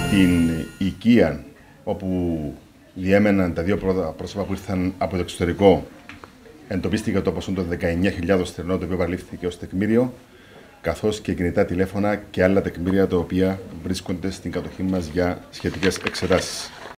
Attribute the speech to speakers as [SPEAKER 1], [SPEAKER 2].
[SPEAKER 1] στην οικία όπου διέμεναν τα δύο πρώτα πρόσωπα που ήρθαν από το εξωτερικό, εντοπίστηκε το ποσό των 19.000 στερνό, το οποίο παραλήφθηκε ως τεκμήριο, καθώς και κινητά τηλέφωνα και άλλα τεκμήρια τα οποία βρίσκονται στην κατοχή μας για σχετικές εξετάσεις.